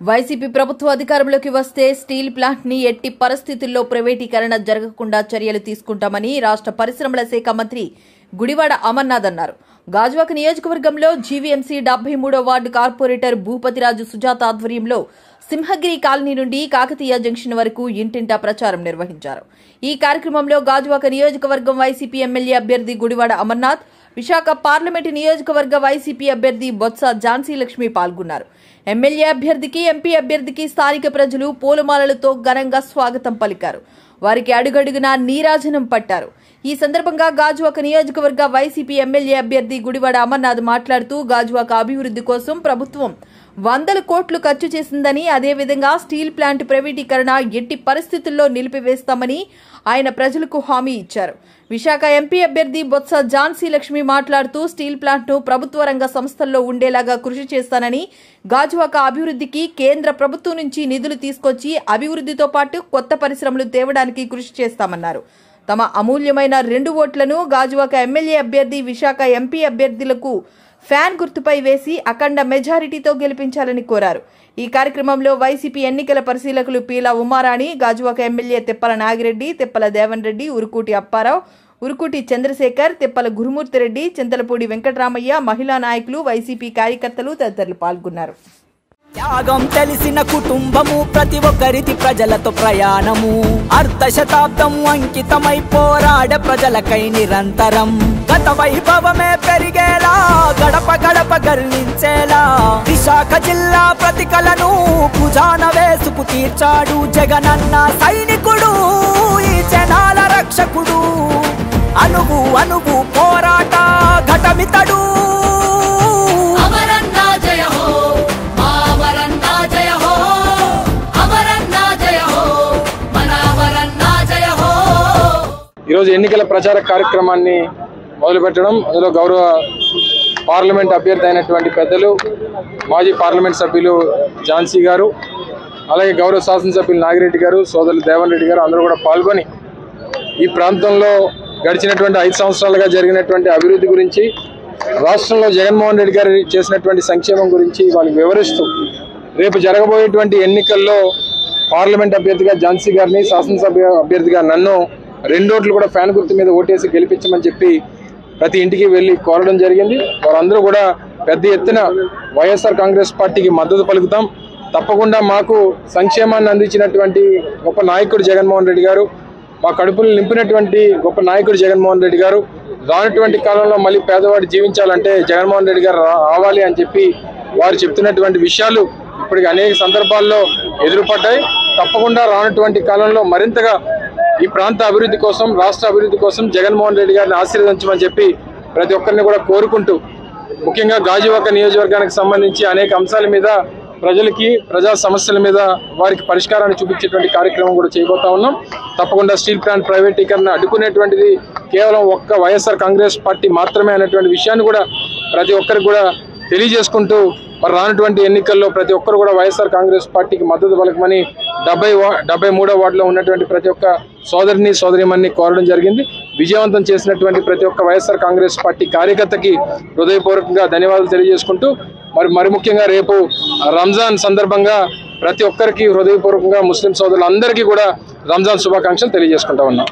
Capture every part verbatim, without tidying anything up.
YCP ప్రభుత్వ అధికారంలోకి వస్తే స్టీల్ ప్లాంట్ ని ఎట్టి పరిస్థితుల్లో ప్రైవేటీకరణ జరగకుండా చర్యలు తీసుకుంటామని రాష్ట్ర పరిశ్రమల శాఖ మంత్రి గుడివాడ అమర్నాథ్ అన్నారు. గాజువాక నియోజకవర్గంలో జీవీఎంసీ డెబ్బై మూడో వార్డు కార్పొరేటర్ భూపతిరాజు సుజాత ఆధ్వర్యంలో సింహగిరి కాలనీ నుండి కాకతీయ జంక్షన్ వరకు ఇంటింటా ప్రచారం నిర్వహించారు. ఈ కార్యక్రమంలో గాజువాక నియోజకవర్గం వైసీపీ ఎమ్మెల్యే అభ్యర్థి గుడివాడ అమర్నాథ్, విశాఖ పార్లమెంటు నియోజకవర్గ వైసీపీ అభ్యర్థి బొత్స ఝాన్సీ లక్ష్మి పాల్గొన్నారు. ఎమ్మెల్యే అభ్యర్థికి, ఎంపీ అభ్యర్థికి స్థానిక ప్రజలు పూలమాలలతో ఘనంగా స్వాగతం పలికారు. వారికి అడుగడుగునా నీరాజనం పట్టారు. ఈ సందర్భంగా గాజువాక నియోజకవర్గ వైసీపీ ఎమ్మెల్యే అభ్యర్థి గుడివాడ అమర్నాథ్ మాట్లాడుతూ గాజువాక అభివృద్ధి కోసం ప్రభుత్వం వందల కోట్లు ఖర్చు చేసిందని, అదేవిధంగా స్టీల్ ప్లాంట్ ప్రైవేటీకరణ ఎట్టి పరిస్థితుల్లో నిలిపివేస్తామని ఆయన ప్రజలకు హామీ ఇచ్చారు. విశాఖ ఎంపీ అభ్యర్థి బొత్స ఝాన్సీ లక్ష్మి మాట్లాడుతూ స్టీల్ ప్లాంట్ ను ప్రభుత్వ రంగ సంస్థల్లో ఉండేలాగా కృషి చేస్తానని, గాజువాక అభివృద్ధికి కేంద్ర ప్రభుత్వం నుంచి నిధులు తీసుకొచ్చి అభివృద్ధితో పాటు కొత్త పరిశ్రమలు తేవడానికి కృషి చేస్తామన్నారు. తమ అమూల్యమైన రెండు ఓట్లను గాజువాక ఎమ్మెల్యే అభ్యర్థి, విశాఖ ఎంపీ అభ్యర్థులకు ఫ్యాన్ గుర్తుపై వేసి అఖండ మెజారిటీతో గెలిపించాలని కోరారు. ఈ కార్యక్రమంలో వైసీపీ ఎన్నికల పరిశీలకులు పీలా ఉమారాణి, గాజువాక ఎమ్మెల్యే తిప్పల నాగిరెడ్డి, తిప్పల దేవన్ రెడ్డి, ఉరుకూటి అప్పారావు, ఉరుకూటి చంద్రశేఖర్, తిప్పల గురుమూర్తిరెడ్డి, చింతలపూడి వెంకటరామయ్య, మహిళా నాయకులు, వైసీపీ కార్యకర్తలు తదితరులు పాల్గొన్నారు. త్యాగం తెలిసిన కుటుంబము, ప్రతి ఒక్కరిది ప్రజలతో ప్రయాణము, అర్ధ శతాబ్దం అంకితమై పోరాడ ప్రజలకై నిరంతరం, గత వైభవమే పెరిగేలా గడప గడప గర్వించేలా, విశాఖ జిల్లా ప్రతికలను భుజాన వేసుకు తీర్చాడు జగనన్న సైనికుడు, ఈ జనాల రక్షకుడు, అనువు అనువు పోరాట ఘటమితడు. ఈరోజు ఎన్నికల ప్రచార కార్యక్రమాన్ని మొదలుపెట్టడం, అందులో గౌరవ పార్లమెంట్ అభ్యర్థి అయినటువంటి పెద్దలు మాజీ పార్లమెంట్ సభ్యులు ఝాన్సీ గారు, అలాగే గౌరవ శాసనసభ్యులు నాగిరెడ్డి గారు, సోదరులు దేవన్ రెడ్డి గారు అందరూ కూడా పాల్గొని ఈ ప్రాంతంలో గడిచినటువంటి ఐదు సంవత్సరాలుగా జరిగినటువంటి అభివృద్ధి గురించి, రాష్ట్రంలో జగన్మోహన్ రెడ్డి గారు చేసినటువంటి సంక్షేమం గురించి వాళ్ళకి వివరిస్తూ రేపు జరగబోయేటువంటి ఎన్నికల్లో పార్లమెంట్ అభ్యర్థిగా ఝాన్సీ గారిని, శాసనసభ అభ్యర్థిగా నన్ను రెండోట్లు కూడా ఫ్యాన్ గుర్తు మీద ఓటేసి గెలిపించమని చెప్పి ప్రతి ఇంటికి వెళ్ళి కోరడం జరిగింది. వారందరూ కూడా పెద్ద ఎత్తున వైఎస్ఆర్ కాంగ్రెస్ పార్టీకి మద్దతు పలుకుతాం. తప్పకుండా మాకు సంక్షేమాన్ని అందించినటువంటి గొప్ప నాయకుడు జగన్మోహన్ రెడ్డి గారు, మా కడుపులు నింపినటువంటి గొప్ప నాయకుడు జగన్మోహన్ రెడ్డి గారు, రానటువంటి కాలంలో మళ్ళీ పేదవాడు జీవించాలంటే జగన్మోహన్ రెడ్డి గారు రావాలి అని చెప్పి వారు చెప్తున్నటువంటి విషయాలు ఇప్పటికి అనేక సందర్భాల్లో ఎదురుపడ్డాయి. తప్పకుండా రానటువంటి కాలంలో మరింతగా ఈ ప్రాంత అభివృద్ధి కోసం, రాష్ట్ర అభివృద్ధి కోసం జగన్మోహన్ రెడ్డి గారిని ఆశీర్వదించమని చెప్పి ప్రతి ఒక్కరిని కూడా కోరుకుంటూ, ముఖ్యంగా గాజువాక నియోజకవర్గానికి సంబంధించి అనేక అంశాల మీద ప్రజలకి, ప్రజా సమస్యల మీద వారికి పరిష్కారాన్ని చూపించేటువంటి కార్యక్రమం కూడా చేయబోతా ఉన్నాం. తప్పకుండా స్టీల్ ప్లాంట్ ప్రైవేటీకరణ అడ్డుకునేటువంటిది కేవలం ఒక్క వైఎస్ఆర్ కాంగ్రెస్ పార్టీ మాత్రమే అనేటువంటి విషయాన్ని కూడా ప్రతి ఒక్కరికి కూడా తెలియజేసుకుంటూ, మరి రానటువంటి ఎన్నికల్లో ప్రతి ఒక్కరు కూడా వైఎస్ఆర్ కాంగ్రెస్ పార్టీకి మద్దతు పలకమని డెబ్బై డెబ్బై మూడో వార్డులో ఉన్నటువంటి ప్రతి ఒక్క సోదరిని సోదరిమణ్ణి కోరడం జరిగింది. విజయవంతం చేసినటువంటి ప్రతి ఒక్క వైఎస్ఆర్ కాంగ్రెస్ పార్టీ కార్యకర్తకి హృదయపూర్వకంగా ధన్యవాదాలు తెలియజేసుకుంటూ, మరి మరి ముఖ్యంగా రేపు రంజాన్ సందర్భంగా ప్రతి ఒక్కరికి హృదయపూర్వకంగా ముస్లిం సోదరులందరికీ కూడా రంజాన్ శుభాకాంక్షలు తెలియజేసుకుంటా ఉన్నాం.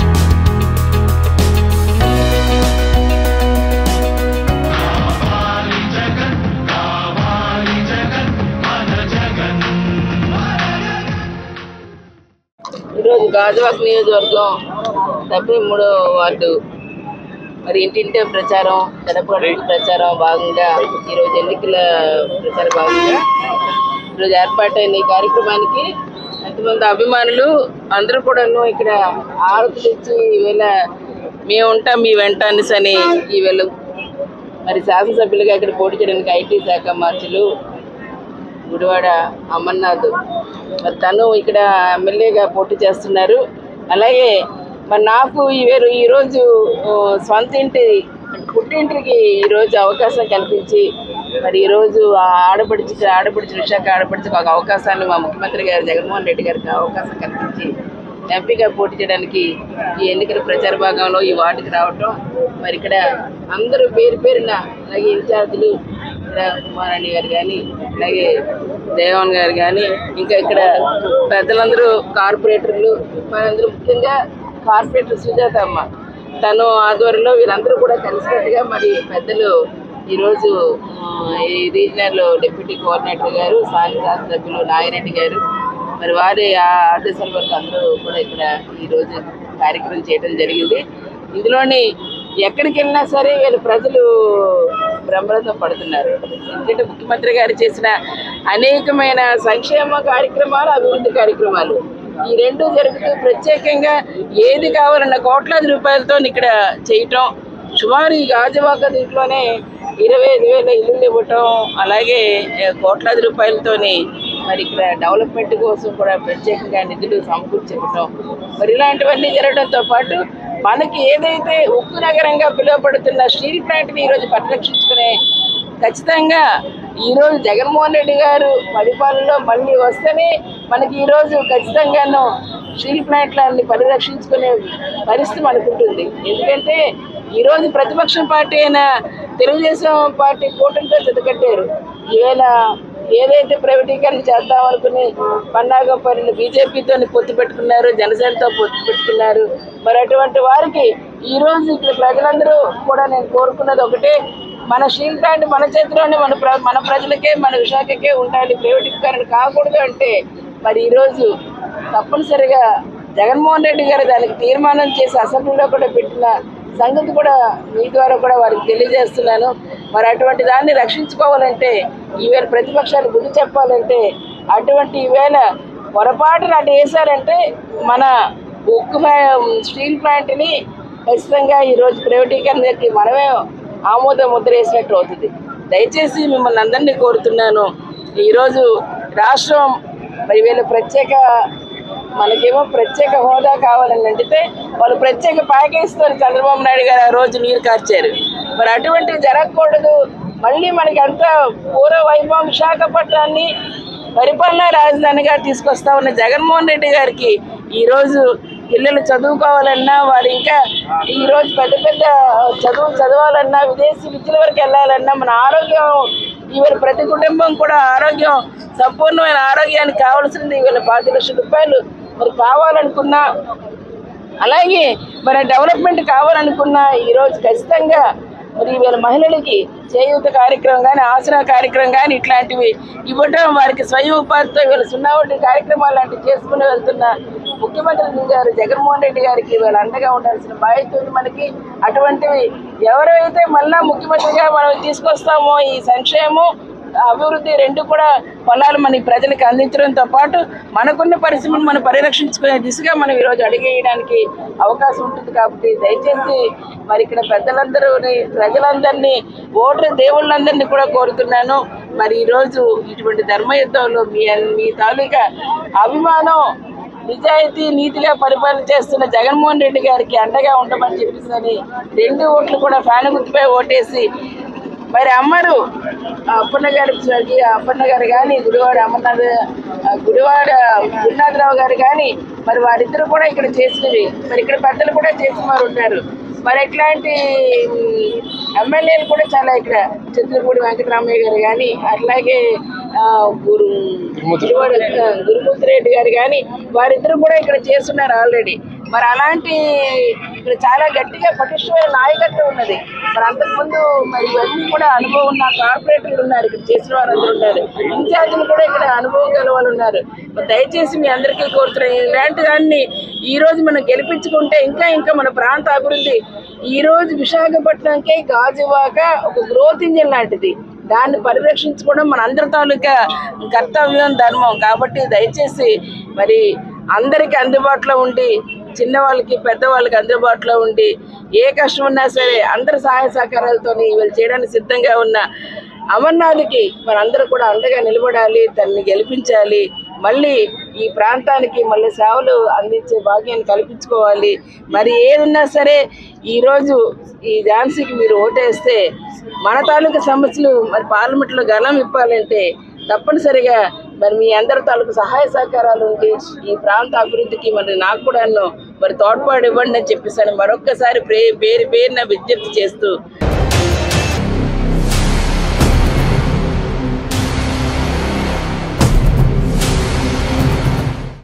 ఈరోజు గాజువాక నియోజకవర్గం డెబ్బై మూడో వార్డు మరి ఇంటింటే ప్రచారం, గడప ప్రచారం భాగంగా ఈరోజు ఎన్నికల ప్రచార భాగంగా ఈరోజు ఏర్పాటైన ఈ కార్యక్రమానికి ఎంతమంది అభిమానులు అందరూ కూడాను ఇక్కడ ఆరతులు ఇచ్చి ఈవేళ మేము ఉంటాం మీ వెంట అని ఈవేళ మరి శాసనసభ్యులుగా ఇక్కడ పోటీ చేయడానికి ఐటీ శాఖ మార్చులు గుడివాడ అమర్నాథ్ మరి తను ఇక్కడ ఎమ్మెల్యేగా పోటీ చేస్తున్నారు. అలాగే మరి నాకు ఈవేరు ఈరోజు సొంత ఇంటి పుట్టింటికి ఈరోజు అవకాశం కల్పించి మరి ఈరోజు ఆడపడిచి ఆడపడిచి విశాఖ ఆడపడిచి ఒక అవకాశాన్ని మా ముఖ్యమంత్రి గారు జగన్మోహన్ రెడ్డి గారికి అవకాశం కల్పించి ఎంపీగా పోటీ చేయడానికి ఈ ఎన్నికల ప్రచార భాగంలో ఈ వార్డుకి రావటం, మరి ఇక్కడ అందరూ పేరు పేరున అలాగే ఇన్ఛార్జీలు కుమారాణి గారు కానీ అలాగే దేవన్ గారు కానీ ఇంకా ఇక్కడ పెద్దలందరూ కార్పొరేటర్లు మనందరూ ముఖ్యంగా కార్పొరేటర్ సుజాత అమ్మ తను ఆధ్వర్యంలో వీరందరూ కూడా కలిసినట్టుగా మరి పెద్దలు ఈరోజు ఈ రీజనల్ డిప్యూటీ కోఆర్డినేటర్ గారు స్థానిక శాసనసభ్యులు నాగిరెడ్డి గారు మరి వారి ఆదేశాల వరకు అందరూ కూడా ఇక్కడ ఈరోజు కార్యక్రమం చేయడం జరిగింది. ఇందులోని ఎక్కడికి వెళ్ళినా సరే వీళ్ళు ప్రజలు బ్రహ్మరథం పడుతున్నారు. ఎందుకంటే ముఖ్యమంత్రి గారు చేసిన అనేకమైన సంక్షేమ కార్యక్రమాలు అభివృద్ధి కార్యక్రమాలు ఈ రెండు జరుగుతూ ప్రత్యేకంగా ఏది కావాలన్న కోట్లాది రూపాయలతో ఇక్కడ చేయటం, సుమారు ఈ గాజువాక దీంట్లోనే ఇరవై ఐదు వేల ఇల్లులు ఇవ్వటం, అలాగే కోట్లాది రూపాయలతోని మరి ఇక్కడ డెవలప్మెంట్ కోసం కూడా ప్రత్యేకంగా నిధులు సమకూర్చడం, మరి ఇలాంటివన్నీ జరగడంతో పాటు మనకి ఏదైతే ఉక్కు నగరంగా పిలువబడుతున్న స్టీల్ ప్లాంట్ని ఈరోజు పరిరక్షించుకునే ఖచ్చితంగా ఈరోజు జగన్మోహన్ రెడ్డి గారు పరిపాలనలో మళ్ళీ వస్తేనే మనకి ఈరోజు ఖచ్చితంగాను స్టీల్ ప్లాంట్లన్నీ పరిరక్షించుకునే పరిస్థితి మనకు ఉంటుంది. ఎందుకంటే ఈరోజు ప్రతిపక్షం పార్టీ అయిన తెలుగుదేశం పార్టీ కూటమితో జతకట్టారు. ఈవేళ ఏదైతే ప్రైవేటీకరణ చేద్దాం అనుకుని పన్నాగం పనులు బీజేపీతో పొత్తు పెట్టుకున్నారు, జనసేనతో పొత్తు పెట్టుకున్నారు. మరి అటువంటి వారికి ఈరోజు ఇక్కడ ప్రజలందరూ కూడా నేను కోరుకున్నది ఒకటే, మన స్టీల్ ప్లాంట్ మన చేతిలోనే మన ప్ర మన ప్రజలకే మన విశాఖకే ఉండాలి, ప్రైవేటీకరణ కాకూడదు అంటే మరి ఈరోజు తప్పనిసరిగా జగన్మోహన్ రెడ్డి గారు దానికి తీర్మానం చేసి అసెంబ్లీలో కూడా పెట్టిన సంగతి కూడా మీ ద్వారా కూడా వారికి తెలియజేస్తున్నాను. మరి అటువంటి దాన్ని రక్షించుకోవాలంటే ఈవేళ ప్రతిపక్షాలు బుద్ధి చెప్పాలంటే అటువంటి ఈవేళ పొరపాటున అటు వేశారంటే మన ఉక్కు స్టీల్ ప్లాంట్ని ఖచ్చితంగా ఈరోజు ప్రైవేటీకరణకి మనమే ఆమోద ముద్ర వేసినట్టు అవుతుంది. దయచేసి మిమ్మల్ని అందరినీ కోరుతున్నాను, ఈరోజు రాష్ట్రం మరి వీళ్ళు ప్రత్యేక మనకేమో ప్రత్యేక హోదా కావాలని అంటే వాళ్ళు ప్రత్యేక ప్యాకేజ్తో చంద్రబాబు నాయుడు గారు ఆ రోజు నీరు కార్చారు. మరి అటువంటివి జరగకూడదు. మళ్ళీ మనకి అంతా పూర్వ వైభవం విశాఖపట్నాన్ని పరిపాలనా రాజధానిగా తీసుకొస్తా ఉన్న జగన్మోహన్ రెడ్డి గారికి ఈరోజు పిల్లలు చదువుకోవాలన్నా, వారు ఇంకా ఈరోజు పెద్ద పెద్ద చదువు చదవాలన్నా, విదేశీ విద్యల వరకు వెళ్ళాలన్నా, మన ఆరోగ్యం ఈవేళ ప్రతి కుటుంబం కూడా ఆరోగ్యం సంపూర్ణమైన ఆరోగ్యానికి కావాల్సింది ఈవేళ పాతి లక్షల రూపాయలు మరి కావాలనుకున్నా, అలాగే మరి డెవలప్మెంట్ కావాలనుకున్నా ఈరోజు ఖచ్చితంగా మరి ఈవేళ మహిళలకి చేయూత కార్యక్రమం కానీ, ఆసరా కార్యక్రమం కానీ ఇట్లాంటివి ఇవ్వటం, వారికి స్వయం ఉపాధితో ఈవేళ సున్నా వడ్డీ కార్యక్రమాలు లాంటివి చేసుకుని వెళ్తున్న ముఖ్యమంత్రి గారు జగన్మోహన్ రెడ్డి గారికి ఈవేళ అండగా ఉండాల్సిన బాధ్యత ఉంది మనకి. అటువంటివి ఎవరైతే మళ్ళా ముఖ్యమంత్రిగా మనం తీసుకొస్తామో ఈ సంక్షేమం అభివృద్ధి రెండు కూడా పొలాలు మన ప్రజలకు అందించడంతో పాటు మనకున్న పరిశ్రమను మనం పరిరక్షించుకునే దిశగా మనం ఈరోజు అడిగేయడానికి అవకాశం ఉంటుంది. కాబట్టి దయచేసి మరి ఇక్కడ పెద్దలందరూ ప్రజలందరినీ ఓటర్ దేవుళ్ళందరినీ కూడా కోరుతున్నాను, మరి ఈరోజు ఇటువంటి ధర్మయుద్ధంలో మీ మీ తాలూకా అభిమానం నిజాయితీ నీతిగా పరిపాలన చేస్తున్న జగన్మోహన్ రెడ్డి గారికి అండగా ఉండమని చెప్పేసి రెండు ఓట్లు కూడా ఫ్యాన్ గుర్తుపై ఓటేసి మరి అమ్మరు అప్పన్న గారి అప్పన్న గారు కానీ గుడివాడ అమర్నాథ్ గుడివాడ గురునాథరావు గారు కానీ మరి వారిద్దరు కూడా ఇక్కడ చేసినవి, మరి ఇక్కడ పెద్దలు కూడా చేసిన వారు ఉంటారు. మరి ఇట్లాంటి ఎమ్మెల్యేలు కూడా చాలా ఇక్కడ చిత్రపూడి వెంకటరామయ్య గారు కానీ, అట్లాగే గురు గురువాడ గురుమూర్తి రెడ్డి గారు కానీ వారిద్దరు కూడా ఇక్కడ చేస్తున్నారు ఆల్రెడీ. మరి అలాంటి ఇక్కడ చాలా గట్టిగా పటిష్టమైన నాయకత్వం ఉన్నది. మరి అంతకుముందు మరి ఇవన్నీ కూడా అనుభవం ఉన్న కార్పొరేటర్లు ఉన్నారు, ఇక్కడ చేసిన వారందరూ ఉన్నారు, ఇన్ఛార్జీలు కూడా ఇక్కడ అనుభవం గల వాళ్ళు ఉన్నారు. మరి దయచేసి మీ అందరికీ కోరుతున్నాను, ఇలాంటి దాన్ని ఈరోజు మనం గెలిపించుకుంటే ఇంకా ఇంకా మన ప్రాంత అభివృద్ధి ఈరోజు విశాఖపట్నంకే గాజువాక ఒక గ్రోత్ ఇంజిన్ లాంటిది, దాన్ని పరిరక్షించుకోవడం మన అందరి తాలూకా కర్తవ్యం, ధర్మం. కాబట్టి దయచేసి మరి అందరికీ అందుబాటులో ఉండి, చిన్నవాళ్ళకి పెద్దవాళ్ళకి అందుబాటులో ఉండి, ఏ కష్టం ఉన్నా సరే అందరి సహాయ సహకారాలతో వీళ్ళు చేయడానికి సిద్ధంగా ఉన్న అమర్నాథ్కి మనందరూ కూడా అండగా నిలబడాలి, తనని గెలిపించాలి, మళ్ళీ ఈ ప్రాంతానికి మళ్ళీ సేవలు అందించే భాగ్యాన్ని కల్పించుకోవాలి. మరి ఏదున్నా సరే ఈరోజు ఈ ఝాన్సీకి మీరు ఓటేస్తే మన తాలూకా సమస్యలు మరి పార్లమెంట్లో గలం ఇప్పాలంటే తప్పనిసరిగా మరి మీ అందరి తాలూకు సహాయ సహకారాలు ఉండి ఈ ప్రాంత అభివృద్ధికి మరి నాకు కూడా మరి తోడ్పాటు ఇవ్వండి అని చెప్పేసి మరొక్కసారి పేరు పేరున విజ్ఞప్తి చేస్తూ